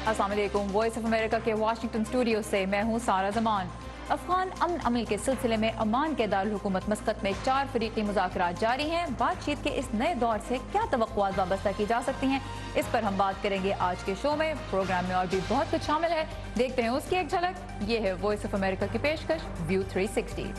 अस्सलाम वालेकुम। Voice of America के वाशिंगटन स्टूडियो से मैं हूँ सारा जमान। अफगान अमन अमल के सिलसिले में अमान के दारुल हुकूमत मस्कत में 4 फरीकी मुज़ाकरात जारी हैं। बातचीत के इस नए दौर से क्या तवक्कुआत वाबस्ता की जा सकती हैं, इस पर हम बात करेंगे आज के शो में। प्रोग्राम में और भी बहुत कुछ शामिल है, देखते हैं उसकी एक झलक। ये है वॉइस ऑफ अमेरिका की पेशकश व्यू 360।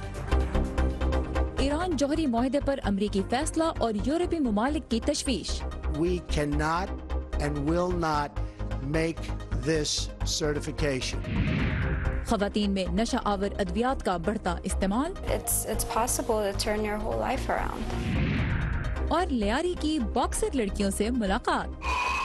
ईरान जौहरी मुआहदे पर अमरीकी फैसला और यूरोपीय ममालिक की तशवीश। We cannot and will not make this certification. ख़वातीन में नशा आवर अद्वियात का बढ़ता इस्तेमाल। It's possible to turn your whole life around. और लियारी की बॉक्सर लड़कियों से मुलाकात।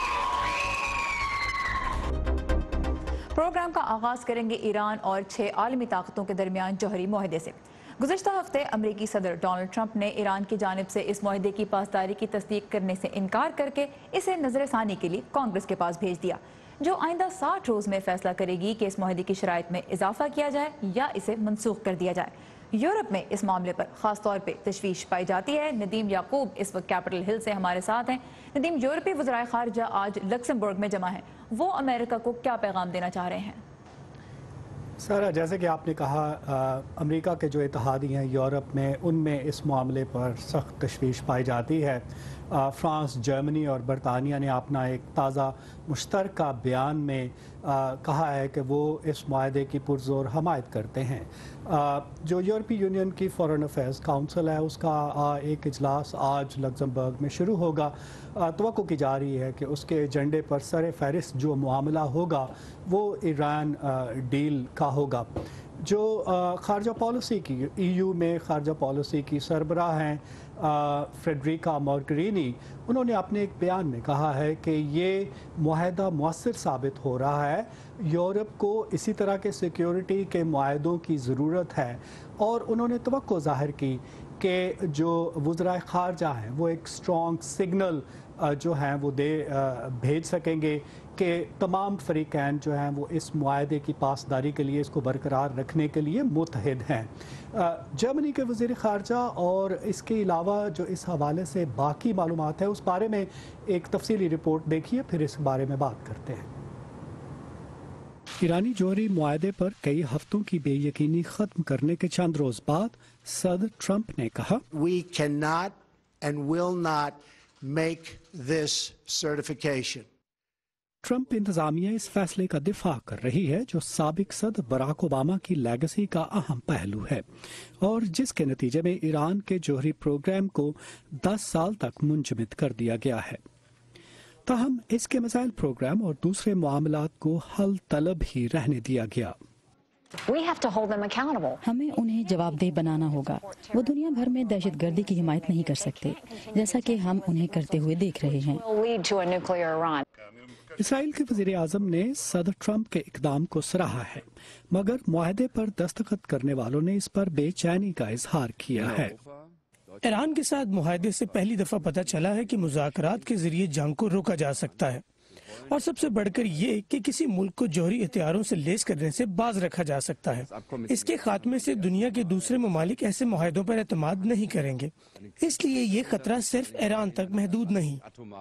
प्रोग्राम का आगाज करेंगे ईरान और 6 आलमी ताकतों के दरमियान जौहरी मुआहदे से। गुज़श्ता हफ्ते अमरीकी सदर डोनाल्ड ट्रंप ने ईरान की जानिब से इस मुआहदे की पासदारी की तस्दीक करने से इनकार करके इसे नजरसानी के लिए कांग्रेस के पास भेज दिया, जो आइंदा 60 रोज में फैसला करेगी कि इस मुआहदे की शराइत में इजाफा किया जाए या इसे मनसूख कर दिया जाए। यूरोप में इस मामले पर खास तौर पे तशवीश पाई जाती है। नदीम याकूब इस वक्त कैपिटल हिल से हमारे साथ हैं। नदीम, यूरोपीय वज़राए ख़ारिजा आज लक्समबर्ग में जमा हैं, वो अमेरिका को क्या पैगाम देना चाह रहे हैं? सर, जैसे कि आपने कहा, अमेरिका के जो इत्तेहादी हैं यूरोप में, उनमें इस मामले पर सख्त तशवीश पाई जाती है। फ्रांस, जर्मनी और बरतानिया ने अपना एक ताज़ा मुश्तरका बयान में कहा है कि वो इस मुआहदे की पुरजोर हमायत करते हैं। जो यूरोपीय यूनियन की फॉरेन अफेयर्स काउंसिल है, उसका एक इजलास आज लक्समबर्ग में शुरू होगा। तवक्को की जा रही है कि उसके एजेंडे पर सर फहरिस्त जो मामला होगा वो ईरान डील का होगा। जो खारजा पॉलिसी की EU में खारजा पॉलिसी की सरबराह हैं फेडरिका मोगेरिनी, उन्होंने अपने एक बयान में कहा है कि ये मुआहदा मुअस्सर साबित हो रहा है। यूरोप को इसी तरह के सिक्योरिटी के मुआहदों की ज़रूरत है, और उन्होंने तवक्को ज़ाहिर की कि जो वज़राए ख़ारजा हैं वो एक स्ट्रॉन्ग सिग्नल जो हैं वो भेज सकेंगे कि तमाम फ़रीक़ैन जो हैं वो इस मुआहदे की पासदारी के लिए, इसको बरकरार रखने के लिए मुतहद हैं। जर्मनी के वज़ीर ख़ारजा और इसके अलावा जो इस हवाले से बाकी मालूमात है, उस बारे में एक तफसीली रिपोर्ट देखिए, फिर इस बारे में बात करते हैं। ईरानी जौहरी मुआहदे पर कई हफ्तों की बेयकीनी ख़त्म करने के चंद रोज़ बाद सदर ट्रंप ने कहा, We cannot and will not make this certification. Trump इंतजामिया इस फैसले का दिफा कर रही है, जो साबिक सदर बराक ओबामा की लेगेसी का अहम पहलू है और जिसके नतीजे में ईरान के जौहरी प्रोग्राम को 10 साल तक मुंजमद कर दिया गया है। ताहम इसके मिसाइल प्रोग्राम और दूसरे मामलात को हल तलब ही रहने दिया गया। हमें उन्हें जवाबदेह बनाना होगा। वो दुनिया भर में दहशतगर्दी की हिमायत नहीं कर सकते, जैसा कि हम उन्हें करते हुए देख रहे हैं। इसराइल के वज़ीर आज़म ने सदर ट्रंप के इक़दाम को सराहा है, मगर मुआहदे पर दस्तखत करने वालों ने इस पर बेचैनी का इजहार किया है। ईरान के साथ मुआहदे से पहली दफा पता चला है कि मुज़ाकरात के जरिए जंग को रोका जा सकता है, और सबसे बढ़कर ये कि किसी मुल्क को जौहरी हथियारों से लेस करने से बाज रखा जा सकता है। इसके खात्मे से दुनिया के दूसरे ममालिक ऐसे मुआहदों पर एतमाद नहीं करेंगे, इसलिए ये खतरा सिर्फ ईरान तक महदूद नहीं।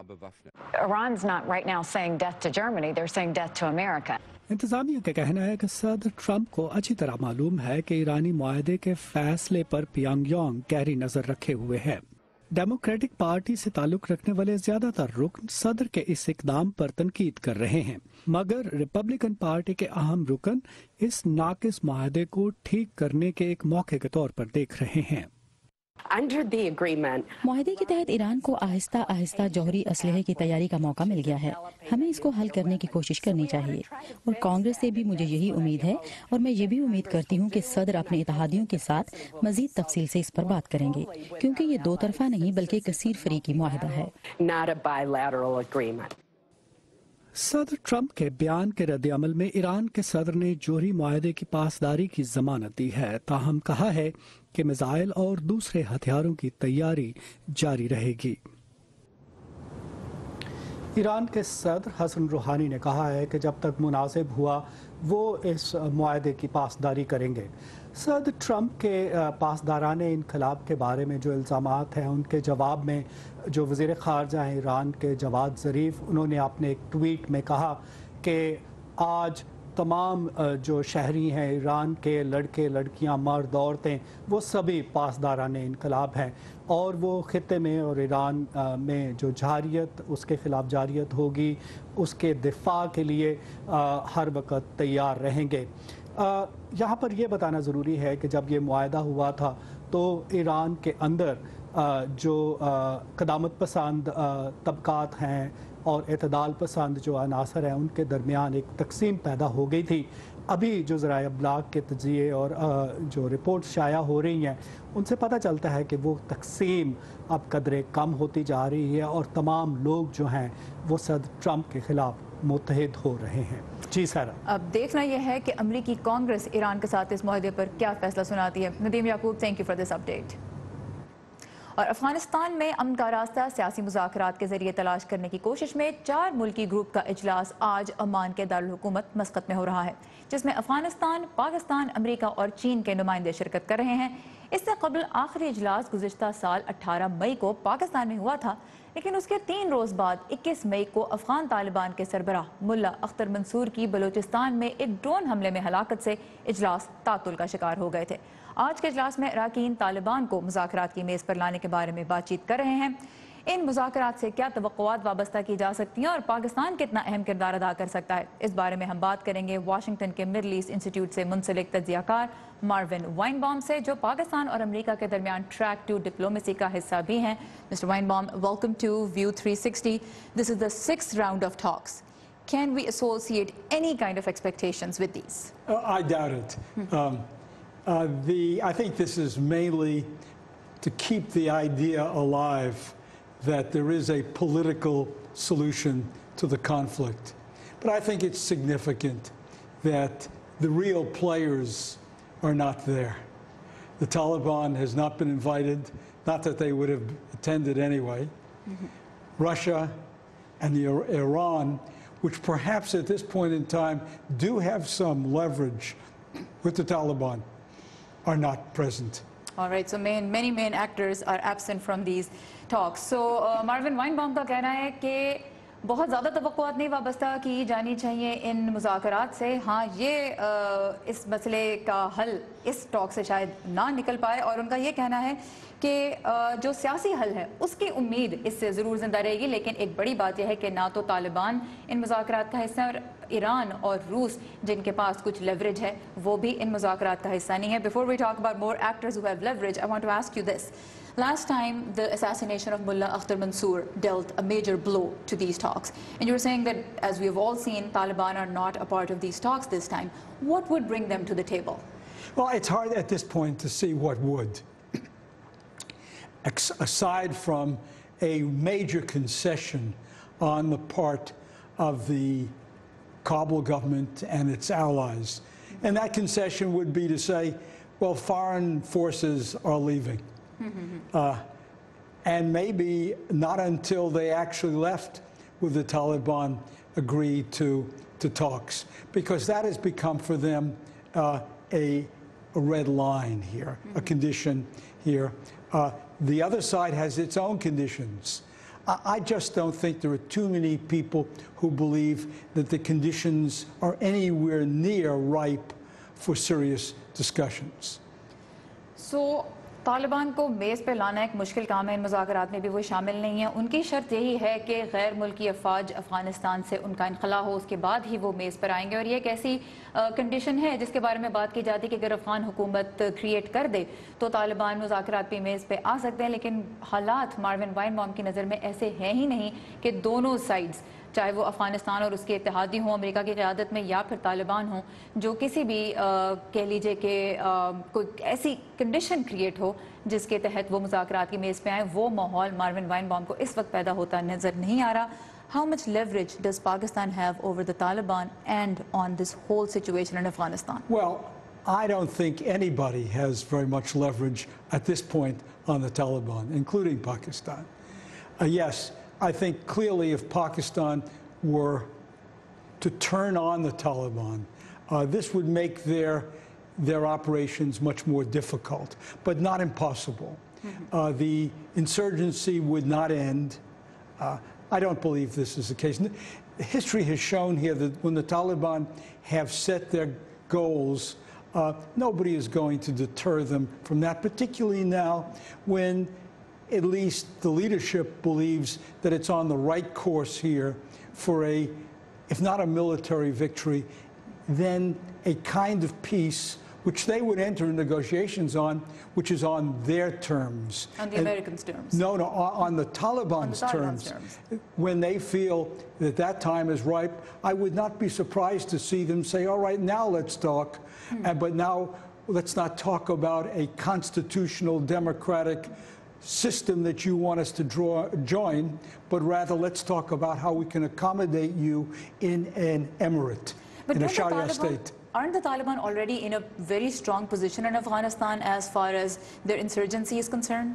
इंतजामिया का कहना है कि सदर ट्रंप को अच्छी तरह मालूम है कि ईरानी मुआहदे के फैसले पर पियोंगयांग गहरी नजर रखे हुए है। डेमोक्रेटिक पार्टी से ताल्लुक रखने वाले ज्यादातर रुकन सदर के इस इकदाम पर तनकीद कर रहे हैं, मगर रिपब्लिकन पार्टी के अहम रुकन इस नाकिस मुआहदे को ठीक करने के एक मौके के तौर पर देख रहे हैं। मुआहदे के तहत ईरान को आहिस्ता आहिस्ता जौहरी असलहे की तैयारी का मौका मिल गया है। हमें इसको हल करने की कोशिश करनी चाहिए, और कांग्रेस से भी मुझे यही उम्मीद है, और मैं ये भी उम्मीद करती हूँ कि सदर अपने इत्तेहादियों के साथ मजीद तफसील से इस पर बात करेंगे, क्योंकि ये दो तरफा नहीं बल्कि कसीर फरीकी मुआहदा है। सदर ट्रंप के बयान के रद्द-ए-अमल में ईरान के सदर ने जौहरी मुआहदे की पासदारी की जमानत दी है, ताहम कहा है कि मिसाइल और दूसरे हथियारों की तैयारी जारी रहेगी। ईरान के सदर हसन रूहानी ने कहा है कि जब तक मुनासिब हुआ वो इस मुआहदे की पासदारी करेंगे। सदर ट्रंप के पासदाराने इनकलाब के बारे में जो इल्ज़ामात हैं, उनके जवाब में जो वज़ीर ख़ारजा हैं ईरान के जवाद ज़रीफ़, उन्होंने अपने एक ट्वीट में कहा کہ آج تمام جو شہری ہیں ایران کے لڑکے لڑکیاں مرد عورتیں وہ سبھی پاسداران انقلاب ہیں اور وہ خطے میں اور ایران میں جو جارحیت اس کے خلاف جارحیت ہوگی اس کے دفاع کے لیے ہر وقت تیار رہیں گے۔ یہاں پر یہ بتانا ضروری ہے کہ جب یہ معاہدہ ہوا تھا تو ایران کے اندر جو قدامت پسند طبقات ہیں اور اعتدال پسند جو عناصر ہیں ان کے درمیان ایک تقسیم پیدا ہو گئی تھی۔ ابھی جو ذرائع ابلاغ کے تجزیے اور جو رپورٹ شائع ہو رہی ہیں ان سے پتہ چلتا ہے کہ وہ تقسیم اب قدرے کم ہوتی جا رہی ہے اور تمام لوگ جو ہیں وہ صدر ٹرمپ کے خلاف متحد ہو رہے ہیں۔ جی سارا، اب دیکھنا یہ ہے کہ امریکی کانگریس ایران کے ساتھ اس معاہدے پر کیا فیصلہ سناتی ہے۔ Nadeem Yaqoob, thank you for this update. اور افغانستان میں امن کا راستہ سیاسی مذاکرات کے ذریعے تلاش کرنے کی کوشش میں 4 ملکی گروپ کا اجلاس آج عمان کے دارالحکومت مسقط میں ہو رہا ہے، جس میں افغانستان، پاکستان، امریکہ اور چین کے نمائندے شرکت کر رہے ہیں۔ اس سے قبل آخری اجلاس گزشتہ سال 18 مئی کو پاکستان میں ہوا تھا، لیکن اس کے 3 روز بعد 21 مئی کو افغان طالبان کے سربراہ ملا اختر منصور کی بلوچستان میں ایک ڈرون حملے میں ہلاکت سے اجلاس تعطل کا شکار ہو گئے تھے۔ آج کے اجلاس میں اراکین طالبان کو مذاکرات کی میز پر لانے کے بارے میں بات چیت کر رہے ہیں۔ ان مذاکرات سے کیا توقعات وابستہ کی جا سکتی ہیں اور پاکستان کتنا اہم کردار ادا کر سکتا ہے، اس بارے میں ہم بات کریں گے واشنگٹن کے مڈل ایسٹ انسٹیٹیوٹ سے منسلک تجزیہ کار ماروین وائن بام سے، جو پاکستان اور امریکہ کے درمیان ٹریک ٹو ڈپلومیسی کا حصہ بھی ہیں۔ Mister Wayne Baum, welcome to view 360۔ This is the 6th round of talks. Can we associate any kind of expectations with these? I doubt it. I think this is mainly to keep the idea alive that there is a political solution to the conflict. But I think it's significant that the real players are not there. The Taliban has not been invited, not that they would have attended anyway. Russia and Iran, which perhaps at this point in time do have some leverage with the Taliban, are not present. All right, so many main actors are absent from these talks. So Marvin Weinbaum کا کہنا ہے کہ بہت زیادہ توقعات نہیں وابستہ کی جانی چاہیے ان مذاکرات سے۔ ہاں، یہ اس مسئلے کا حل اس ٹاک سے شاید نہ نکل پائے، اور ان کا یہ کہنا ہے کہ جو سیاسی حل ہے اس کی امید اس سے ضرور زندہ رہے گی، لیکن ایک بڑی بات یہ ہے کہ نہ تو طالبان ان مذاکرات کا حصہ، اور ایران اور روس جن کے پاس کچھ لیوریج ہے وہ بھی ان مذاکرات کا حصہ نہیں ہے۔ Before we talk about more actors who have leverage, I want to ask you this. Last time, the assassination of Mullah Akhtar Mansoor dealt a major blow to these talks. And you were saying that, as we have all seen, Taliban are not a part of these talks this time. What would bring them to the table? Well, it's hard at this point to see what would. Aside from a major concession on the part of the Kabul government and its allies. And that concession would be to say, well, foreign forces are leaving. And maybe not until they actually left would the Taliban agree to talks, because that has become for them a red line here, a condition here. The other side has its own conditions. I just don't think there are too many people who believe that the conditions are anywhere near ripe for serious discussions. So, Taliban کو میز پہ لانا ایک مشکل کام ہے، ان مذاکرات میں بھی وہ شامل نہیں ہیں۔ ان کی شرط یہی ہے کہ غیر ملکی افواج افغانستان سے ان کا انخلا ہو، اس کے بعد ہی وہ میز پر آئیں گے، اور یہ ایک ایسی کنڈیشن ہے جس کے بارے میں بات کی جاتی ہے کہ اگر افغان حکومت کریٹ کر دے تو طالبان مذاکرات پہ میز پہ آ سکتے ہیں، لیکن حالات ماروین وائن بام کی نظر میں ایسے ہیں ہی نہیں کہ دونوں سائڈز، چاہے وہ افغانستان اور اس کے اتحادی ہوں امریکہ کی قیادت میں یا پھر طالبان ہوں، جو کسی بھی کہہ لیجئے کہ کوئی ایسی کنڈیشن کریٹ ہو جس کے تحت وہ مذاکرات کی میز پہ آئیں، وہ ماحول ماروین وائن بام کو اس وقت پیدا ہوتا نظر نہیں آ رہا۔ How much leverage does Pakistan have over the Taliban and on this whole situation in Afghanistan? Well, I don't think anybody has very much leverage at this point on the Taliban, including Pakistan. Yes, I think clearly if Pakistan were to turn on the Taliban, this would make their operations much more difficult, but not impossible. The insurgency would not end. I don't believe this is the case. history has shown here that when the Taliban have set their goals, nobody is going to deter them from that, particularly now when at least the leadership believes that it's on the right course here for if not a military victory, then a kind of peace which they would enter negotiations on, which is on their terms. On the Americans' terms? No, on the Taliban's terms. When they feel that that time is ripe, I would not be surprised to see them say, all right, now let's talk. But now let's not talk about a constitutional democratic system that you want us to join, but rather let's talk about how we can accommodate you in an emirate, in a Sharia state. Aren't the Taliban already in a very strong position in Afghanistan as far as their insurgency is concerned?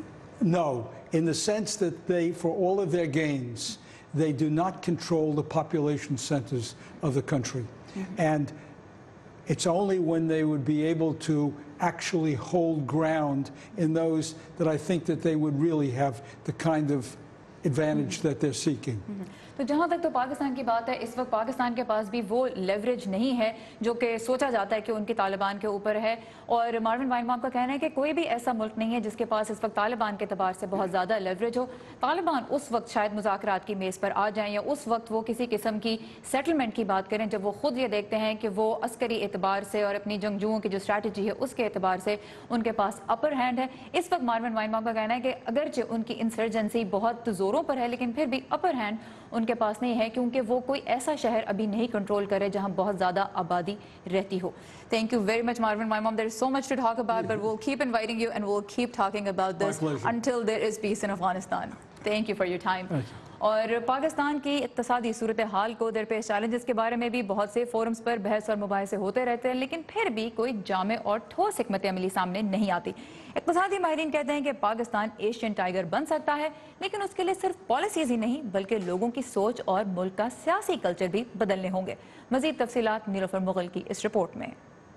No, in the sense that they, for all of their gains, they do not control the population centers of the country. And it's only when they would be able to actually hold ground in those that I think that they would really have the kind of advantage that they're seeking. तो जहाँ तक तो पाकिस्तान की बात है, इस वक्त पाकिस्तान के पास भी वो लेवरेज नहीं है जो कि सोचा जाता है कि उनकी तालिबान के ऊपर है। और मार्विन वाइनबाम का कहना है कि कोई भी ऐसा मुल्क नहीं है जिसके पास इस वक्त तालिबान के एतबार से बहुत ज़्यादा लेवरेज हो। तालिबान उस वक्त शायद मुज़ाकरात की मेज़ पर आ जाएं या उस वक्त वो किसी किस्म की सेटलमेंट की बात करें जब वो खुद ये देखते हैं कि वो अस्करी एतबार से और अपनी जंगजुओं की जो स्ट्रैटेजी है उसके एतबार से उनके पास अपर हैंड है। इस वक्त मार्विन वाइनबाम का कहना है कि अगरचे उनकी इंसर्जेंसी बहुत ज़ोरों पर है लेकिन फिर भी अपर हैंड उनके पास नहीं है क्योंकि वो कोई ऐसा शहर अभी नहीं कंट्रोल करे जहां बहुत ज़्यादा आबादी रहती हो। Thank you very much, Marvin. My mom, there is so much to talk about, but we'll keep inviting you and we'll keep talking about this until there is peace in Afghanistan. Thank you for your time. और पाकिस्तान की इक्तिसादी सूरत हाल को दरपेश challenges के बारे में भी बहुत से फोरम्स पर बहस और मुबाहिसे होते रहते हैं लेकिन फिर भी कोई जामे और ठोस हिकमत अमली सामने नहीं आती। इक्तिसादी माहिरीन कहते हैं कि पाकिस्तान एशियन टाइगर बन सकता है लेकिन उसके लिए सिर्फ पॉलिसीज ही नहीं बल्कि लोगों की सोच और मुल्क का सियासी कल्चर भी बदलने होंगे। मजीद तफसीलात नीलोफर मुगल की इस रिपोर्ट में।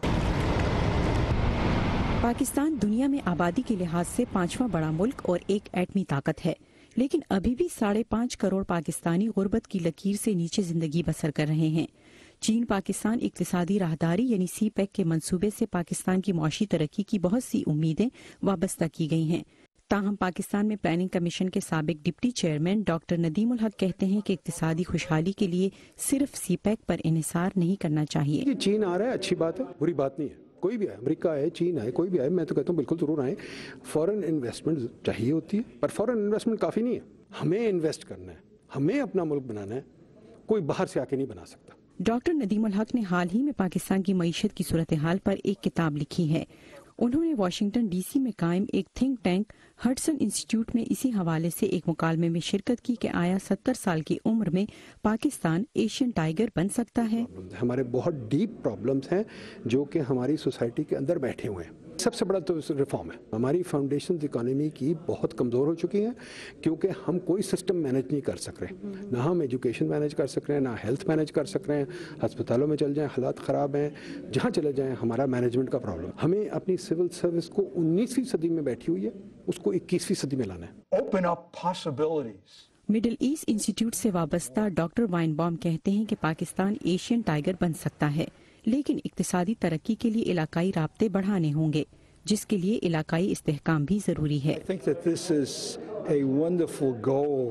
पाकिस्तान दुनिया में आबादी के लिहाज से 5वां बड़ा मुल्क और एक एटमी ताकत है लेकिन अभी भी 5.5 करोड़ पाकिस्तानी गुर्बत की लकीर से नीचे जिंदगी बसर कर रहे हैं। चीन पाकिस्तान इक्तिसादी राहदारी यानी CPEC के मंसूबे से पाकिस्तान की मौशी तरक्की की बहुत सी उम्मीदें वाबस्ता की गई हैं। ताहम पाकिस्तान में प्लानिंग कमीशन के साबिक deputy chairman doctor Nadeem ul Haq कहते हैं कि इक्तिसादी खुशहाली के लिए सिर्फ CPEC पर इन्हिसार नहीं करना चाहिए। चीन आ रहा है, अच्छी बात है, बुरी बात नहीं है। कोई भी आए, अमेरिका आए, चीन आए, कोई भी आए, मैं तो कहता हूँ बिल्कुल जरूर आए। फॉरेन इन्वेस्टमेंट चाहिए होती है पर फॉरेन इन्वेस्टमेंट काफ़ी नहीं है। हमें इन्वेस्ट करना है, हमें अपना मुल्क बनाना है, कोई बाहर से आके नहीं बना सकता। डॉक्टर नदीम उल हक ने हाल ही में पाकिस्तान की मईशत की सूरत हाल पर एक किताब लिखी है। उन्होंने वाशिंगटन DC में कायम एक थिंक टैंक हडसन इंस्टीट्यूट में इसी हवाले से एक मुकालमे में शिरकत की कि आया 70 साल की उम्र में पाकिस्तान एशियन टाइगर बन सकता है। हमारे बहुत डीप प्रॉब्लम्स हैं जो कि हमारी सोसाइटी के अंदर बैठे हुए हैं। सबसे बड़ा तो रिफॉर्म है। हमारी फाउंडेशन इकोनॉमी की बहुत कमज़ोर हो चुकी हैं क्योंकि हम कोई सिस्टम मैनेज नहीं कर सक रहे, ना हम एजुकेशन मैनेज कर सक रहे हैं, ना हेल्थ मैनेज कर सक रहे हैं। अस्पतालों में चल जाएं हालात ख़राब हैं, जहाँ चले जाएं हमारा मैनेजमेंट का प्रॉब्लम। हमें अपनी सिविल सर्विस को 19वीं सदी में बैठी हुई है उसको 21वीं सदी में लाना है। Open up possibilities. Middle East Institute से वाबस्ता डॉक्टर वाइनबाम कहते हैं कि पाकिस्तान एशियन टाइगर बन सकता है लेकिन इक्तिसादी तरक्की के लिए इलाकाई राब्ते बढ़ाने होंगे जिसके लिए इलाकाई इस्तेहकाम भी जरूरी है। I think that this is a wonderful goal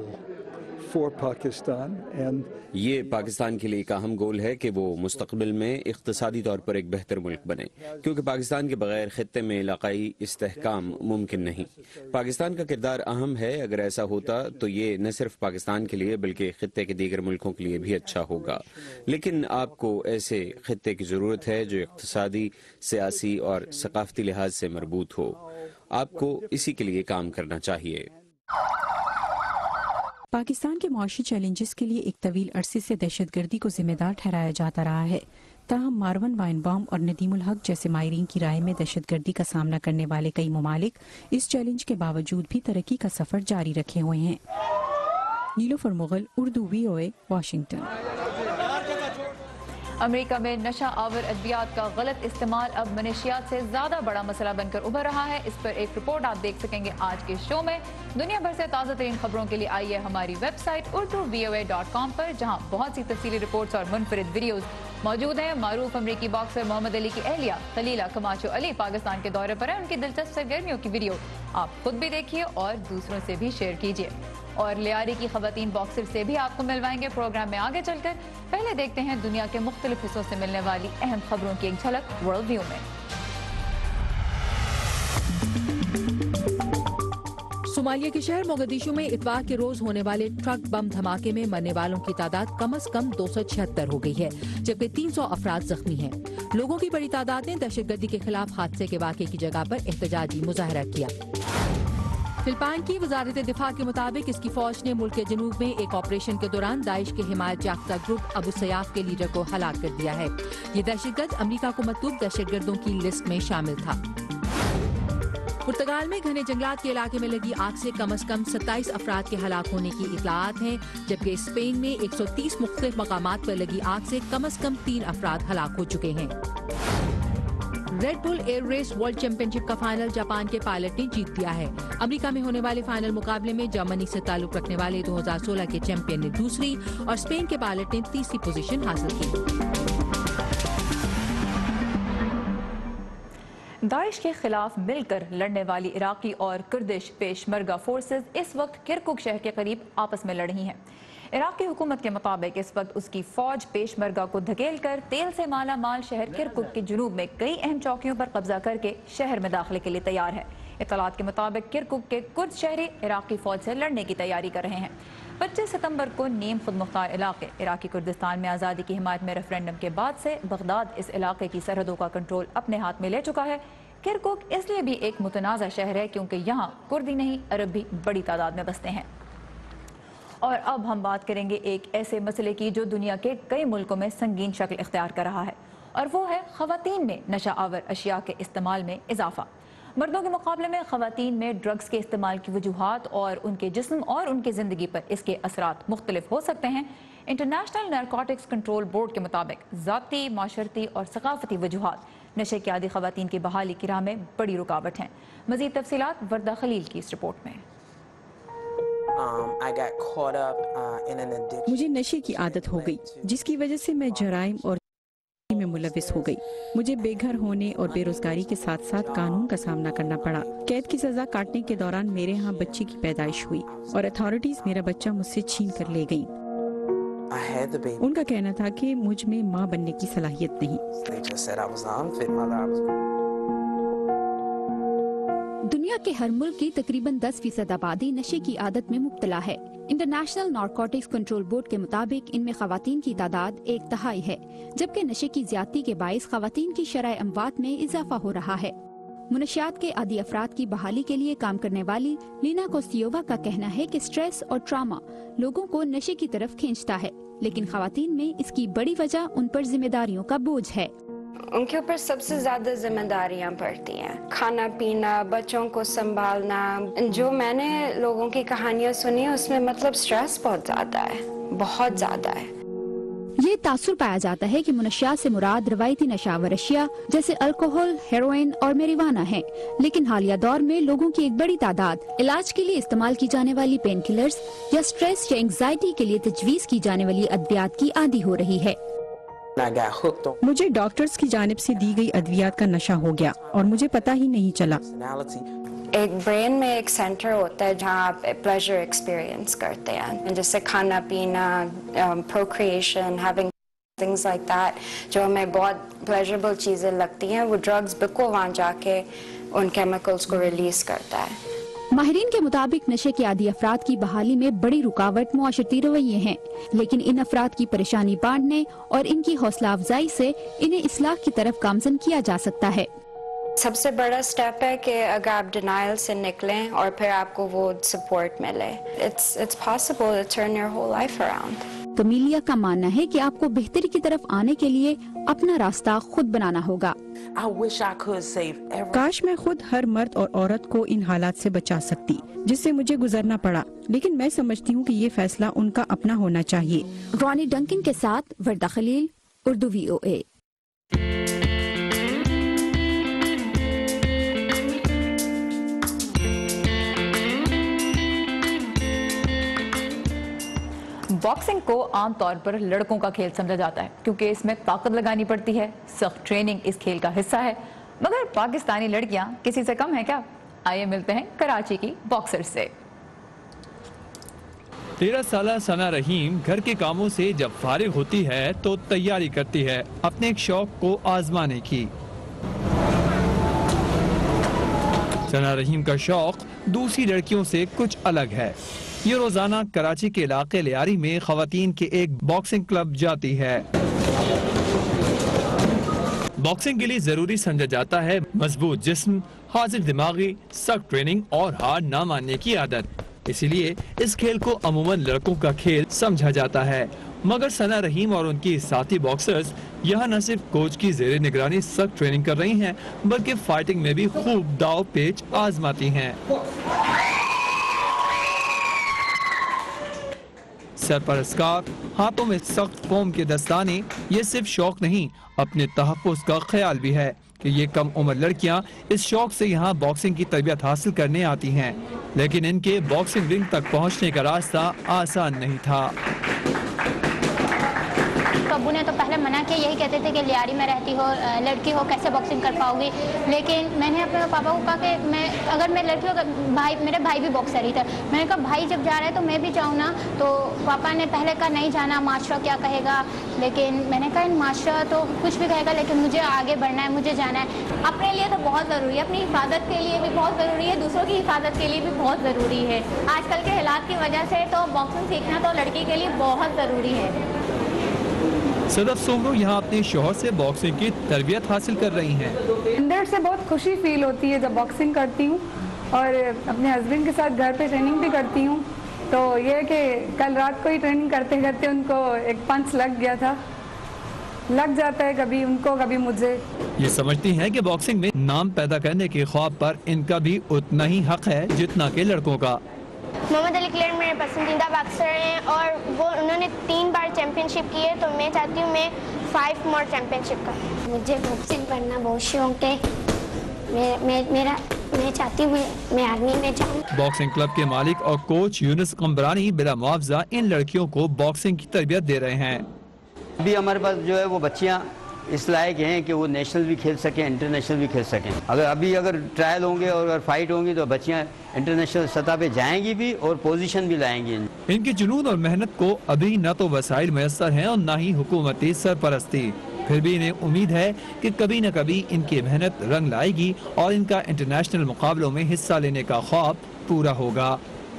for Pakistan and ये पाकिस्तान के लिए एक अहम गोल है कि वो मुस्तकबिल में इख्तिसादी तौर पर एक बेहतर मुल्क बने क्योंकि पाकिस्तान के बगैर खित्ते में इलाकाई इस्तेहकाम मुमकिन नहीं। पाकिस्तान का किरदार अहम है, अगर ऐसा होता तो ये न सिर्फ पाकिस्तान के लिए बल्कि खित्ते के दीगर मुल्कों के लिए भी अच्छा होगा। लेकिन आपको ऐसे खित्ते की ज़रूरत है जो इख्तिसादी, सियासी और सकाफती लिहाज से मरबूत हो। आपको इसी के लिए काम करना चाहिए। पाकिस्तान के मुआशी चैलेंजेस के लिए एक तवील अरसे से दहशतगर्दी को जिम्मेदार ठहराया जाता रहा है। ताहम मार्वन वाइनबाम और नदीम उल हक जैसे माहिरीन की राय में दहशतगर्दी का सामना करने वाले कई ममालिक इस चैलेंज के बावजूद भी तरक्की का सफर जारी रखे हुए हैं। नीलोफर मुगल, उर्दू VOA, वाशिंगटन। امریکہ میں نشہ آور ادویات کا غلط استعمال اب منشیات سے زیادہ بڑا مسئلہ بن کر ابھر رہا ہے. اس پر ایک رپورٹ آپ دیکھ سکیں گے آج کے شو میں. دنیا بھر سے تازہ ترین خبروں کے لیے آئیے ہماری ویب سائٹ urduvoa.com پر, جہاں بہت سی تفصیلی رپورٹس اور منفرد ویڈیوز موجود ہیں. معروف امریکی باکسر محمد علی کی اہلیہ خلیلہ کماچو علی پاکستان کے دورے پر ہیں. ان کی دلچسپ سرگرمیوں کی ویڈیو آپ خود بھی دیکھیے اور دوسروں سے بھی شیئر کیجیے. اور لیاری کی خواتین باکسر سے بھی آپ کو ملوائیں گے پروگرام میں آگے چل کر. پہلے دیکھتے ہیں دنیا کے مختلف حصوں سے ملنے والی اہم خبروں کی ایک جھلک ورلڈ ویو میں. صومالیہ کے شہر موگدیشو میں اتوار کے روز ہونے والے ٹرک بم دھماکے میں مرنے والوں کی تعداد کم از کم 276 ہو گئی ہے، جبکہ 300 افراد زخمی ہیں. لوگوں کی بڑی تعداد نے دہشت گردی کے خلاف حادثے کے واقعے کی جگہ پر احتجاجی مظاہرہ کیا. فلپائن کی وزارت دفاع کے مطابق اس کی فوج نے ملک کے جنوب میں ایک آپریشن کے دوران داعش کے حمایت یافتہ گروپ ابو سیاف کے لیڈر کو ہلاک کر دیا ہے. یہ دہشت گرد امریکہ کو مطلوب دہشت گردوں کی لسٹ میں شامل تھا. پرتگال میں گھنے جنگلات کے علاقے میں لگی آگ سے کم از کم 27 افراد کے ہلاک ہونے کی اطلاعات ہیں، جبکہ اسپین میں 130 مختلف مقامات پر لگی آگ سے کم از کم 3 افراد ہلاک ہو چکے ہیں. Red Bull Air Race World championship کا فائنل جاپان کے پائلٹ نے جیت لیا ہے. امریکہ میں ہونے والے فائنل مقابلے میں جرمنی سے تعلق رکھنے والے 2016 کے چیمپئن نے دوسری اور اسپین کے پائلٹ نے تیسری پوزیشن حاصل کی. داعش کے خلاف مل کر لڑنے والی عراقی اور کردش پیشمرگہ فورسز اس وقت کرکک شہر کے قریب آپس میں لڑ رہی ہیں. عراقی حکومت کے مطابق اس وقت اس کی فوج پیشمرگہ کو دھکیل کر تیل سے مالا مال شہر کرکک کے جنوب میں کئی اہم چوکیوں پر قبضہ کر کے شہر میں داخلے کے لیے تیار ہے. اطلاعات کے مطابق کرکک کے کرد شہری عراقی فوج سے لڑنے کی تیاری کر رہے ہیں. 25 ستمبر کو نیم خود مختار علاقے عراقی کردستان میں آزادی کی حمایت میں ریفرینڈم کے بعد سے بغداد اس علاقے کی سرحدوں کا کنٹرول اپنے ہاتھ میں لے چکا ہے. کرکک اس لیے بھی ایک متنازع شہر ہے کیونکہ یہاں کردی نہیں عرب بھی بڑی تعداد میں بستے ہیں. اور اب ہم بات کریں گے ایک ایسے مسئلے کی جو دنیا کے کئی ملکوں میں سنگین شکل اختیار کر رہا ہے، اور وہ ہے خواتین میں نشہ آور اشیاء کے استعمال میں اضافہ. مردوں کے مقابلے میں خواتین میں ڈرگز کے استعمال کی وجوہات اور ان کے جسم اور ان کی زندگی پر اس کے اثرات مختلف ہو سکتے ہیں. انٹرنیشنل نارکوٹکس کنٹرول بورڈ کے مطابق ذاتی، معاشرتی اور ثقافتی وجوہات نشے کی عادی خواتین کی بحالی کی راہ میں بڑی رکاوٹ ہیں. مزید تفصیلات وردہ خلیل کی اس رپورٹ میں. مجھے نشے کی عادت ہو گئی جس کی وجہ سے میں جرائم اور میں ملوث ہو گئی. مجھے بے گھر ہونے اور بے روزگاری کے ساتھ ساتھ قانون کا سامنا کرنا پڑا. قید کی سزا کاٹنے کے دوران میرے ہاں بچے کی پیدائش ہوئی اور اتھارٹیز میرا بچہ مجھ سے چھین کر لے گئیں. ان کا کہنا تھا کہ مجھ میں ماں بننے کی صلاحیت نہیں. دنیا کے ہر ملک کی تقریباً 10% آبادی نشے کی عادت میں مبتلا ہے. انٹرنیشنل نارکوٹکس کنٹرول بورڈ کے مطابق ان میں خواتین کی تعداد 1/3 ہے، جبکہ نشے کی زیادتی کے باعث خواتین کی شرح اموات میں اضافہ ہو رہا ہے. منشیات کے عادی افراد کی بحالی کے لیے کام کرنے والی لینا کوستیووا کا کہنا ہے کہ سٹریس اور ٹراما لوگوں کو نشے کی طرف کھینچتا ہے، لیکن خواتین میں اس کی بڑی وجہ ان پر ذمہ داریوں کا بوجھ ہے. ان کے اوپر سب سے زیادہ ذمہ داریاں پڑتی ہیں، کھانا پینا، بچوں کو سنبھالنا. جو میں نے لوگوں کی کہانیاں سنی اس میں مطلب سٹریس بہت زیادہ ہے، بہت زیادہ ہے. یہ تاثر پایا جاتا ہے کہ منشیات سے مراد روایتی نشاور اشیاء جیسے الکوہل، ہیروئن اور میریوانا ہیں، لیکن حالیہ دور میں لوگوں کی ایک بڑی تعداد علاج کے لیے استعمال کی جانے والی پین کلرز یا سٹریس یا انگزائٹی کے لیے تجویز کی جانے والی ادویات کی عادی ہو رہی ہے. مجھے ڈاکٹرز کی جانب سے دی گئی ادویات کا نشہ ہو گیا اور مجھے پتہ ہی نہیں چلا. ایک برین میں ایک سینٹر ہوتا ہے جہاں آپ پلیزر ایکسپیرینس کرتے ہیں، جیسے کھانا پینا، procreation, having things like that, جو ہمیں بہت پلیزریبل چیزیں لگتی ہیں. وہ ڈرگز بالکل وہاں جا کے ان کیمیکلز کو ریلیز کرتا ہے. ماہرین کے مطابق نشے کے عادی افراد کی بحالی میں بڑی رکاوٹ معاشرتی رویے ہیں، لیکن ان افراد کی پریشانی بانٹنے اور ان کی حوصلہ افزائی سے انہیں اصلاح کی طرف گامزن کیا جا سکتا ہے. سب سے بڑا سٹیپ ہے کہ اگر آپ ڈینائل سے نکلیں اور پھر آپ کو وہ سپورٹ ملے. It's possible to turn your whole life around. کمیلیا کا ماننا ہے کہ آپ کو بہتری کی طرف آنے کے لیے اپنا راستہ خود بنانا ہوگا. کاش میں خود ہر مرد اور عورت کو ان حالات سے بچا سکتی جس سے مجھے گزرنا پڑا، لیکن میں سمجھتی ہوں کہ یہ فیصلہ ان کا اپنا ہونا چاہیے. رانی ڈنکن کے ساتھ وردہ خلیل، उर्दू VOA। बॉक्सिंग को आमतौर पर लड़कों का खेल समझा जाता है क्योंकि इसमें ताकत लगानी पड़ती है। सख्त ट्रेनिंग इस खेल का हिस्सा है। मगर पाकिस्तानी लड़कियां किसी से कम है क्या? आइए मिलते हैं कराची की बॉक्सर से। 13 साल सना रहीम घर के कामों से जब फारिग होती है तो तैयारी करती है अपने एक शौक को आजमाने की। सना रहीम का शौक दूसरी लड़कियों से कुछ अलग है। ये रोजाना कराची के इलाके लियारी में खवातीन के एक बॉक्सिंग क्लब जाती है। बॉक्सिंग के लिए जरूरी समझा जाता है मजबूत जिस्म, हाजिर दिमागी, सख्त ट्रेनिंग और हार ना मानने की आदत। इसीलिए इस खेल को अमूमन लड़कों का खेल समझा जाता है। मगर सना रहीम और उनकी साथी बॉक्सर्स यहाँ न सिर्फ कोच की जेर निगरानी सख्त ट्रेनिंग कर रही हैं, बल्कि फाइटिंग में भी खूब दाव पेच आजमाती हैं। सर पर स्कार्फ, हाथों में सख्त फोम के दस्ताने, ये सिर्फ शौक नहीं, अपने तहफ़्फ़ुज़ का ख्याल भी है कि ये कम उम्र लड़कियां इस शौक से यहाँ बॉक्सिंग की तरबियत हासिल करने आती हैं। लेकिन इनके बॉक्सिंग रिंग तक पहुँचने का रास्ता आसान नहीं था। अब्बू ने तो पहले मना किया, यही कहते थे कि लियारी में रहती हो, लड़की हो, कैसे बॉक्सिंग कर पाओगी। लेकिन मैंने अपने पापा को कहा कि अगर मैं लड़की हो, मेरे भाई भी बॉक्सर ही था। मैंने कहा भाई जब जा रहा है तो मैं भी जाऊँ ना। तो पापा ने पहले कहा नहीं जाना, माशरा क्या कहेगा। लेकिन मैंने कहा माशरा तो कुछ भी कहेगा, लेकिन मुझे आगे बढ़ना है, मुझे जाना है। अपने लिए तो बहुत ज़रूरी है, अपनी हिफाजत के लिए भी बहुत ज़रूरी है, दूसरों की हिफाजत के लिए भी बहुत ज़रूरी है। आजकल के हालात की वजह से तो बॉक्सिंग सीखना तो लड़की के लिए बहुत ज़रूरी है। सदफ सोमरो यहाँ अपने शौहर से बॉक्सिंग की तरबियत हासिल कर रही हैं। अंदर से बहुत खुशी फील होती है जब बॉक्सिंग करती हूँ और अपने हस्बैंड के साथ घर पे ट्रेनिंग भी करती हूँ। तो ये है कि कल रात को ही ट्रेनिंग करते करते उनको एक पंच लग गया था, लग जाता है कभी उनको कभी मुझे। ये समझती हैं कि बॉक्सिंग में नाम पैदा करने के ख्वाब पर इनका भी उतना ही हक है जितना के लड़कों का। मोहम्मद अली क्लेयर मेरे पसंदीदा बॉक्सर हैं और वो उन्होंने 3 बार चैंपियनशिप की है। तो मैं चाहती हूँ मैं 5 मोर चैंपियनशिप का। मुझे बॉक्सिंग करना बहुत शौक है। मैं चाहती हूँ मैं आर्मी में जाऊँ। बॉक्सिंग क्लब के मालिक और कोच यूनुस कम्बरानी बिला मुआवजा इन लड़कियों को बॉक्सिंग की तरबियत दे रहे हैं। अभी हमारे पास जो है वो बच्चियाँ इस लायक हैं कि वो नेशनल भी खेल सकें, इंटरनेशनल भी खेल सकें। अगर ट्रायल होंगे और अगर फाइट होंगी तो बच्चियां इंटरनेशनल सतह पे जाएंगी भी और पोजीशन भी लाएंगी। इनके जुनून और मेहनत को अभी न तो वसाइल मैसर हैं और न ही हुकूमती सरपरस्ती। फिर भी इन्हें उम्मीद है कि कभी न कभी इनकी मेहनत रंग लाएगी और इनका इंटरनेशनल मुकाबलों में हिस्सा लेने का ख्वाब पूरा होगा।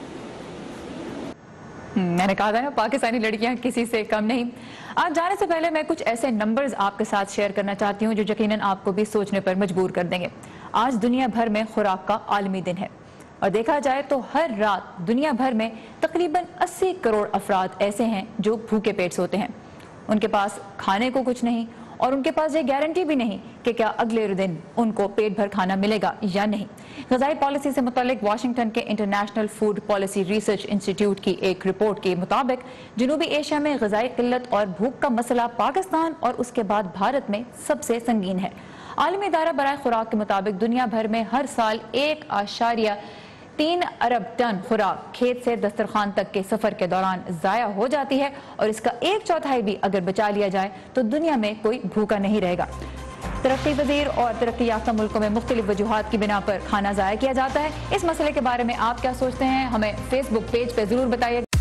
मैंने कहा था ना, पाकिस्तानी लड़कियां किसी से कम नहीं। आज जाने से पहले मैं कुछ ऐसे नंबर्स आपके साथ शेयर करना चाहती हूं जो यकीनन आपको भी सोचने पर मजबूर कर देंगे। आज दुनिया भर में खुराक का आलमी दिन है और देखा जाए तो हर रात दुनिया भर में तकरीबन 80 करोड़ अफराद ऐसे हैं जो भूखे पेट सोते हैं। उनके पास खाने को कुछ नहीं और उनके पास ये गारंटी भी नहीं कि क्या अगले दिन उनको पेट भर खाना मिलेगा या नहीं। ग़िज़ाई पॉलिसी से मुतालिक वाशिंगटन के international food policy research institute की एक रिपोर्ट के मुताबिक जनूबी एशिया में ग़िज़ाई किल्लत और भूख का मसला पाकिस्तान और उसके बाद भारत में सबसे संगीन है। आलमी इदारा बराए खुराक के मुताबिक दुनिया भर में हर साल 1.3 अरब टन खुराक खेत से दस्तरखान तक के सफर के दौरान जाया हो जाती है और इसका 1/4 भी अगर बचा लिया जाए तो दुनिया में कोई भूखा नहीं रहेगा। तरक्की पजीर और तरक्की याफ्ता मुल्कों में मुख्तलिफ वजूहात की बिना पर खाना जाया किया जाता है। इस मसले के बारे में आप क्या सोचते हैं? हमें फेसबुक पेज पे जरूर बताइए।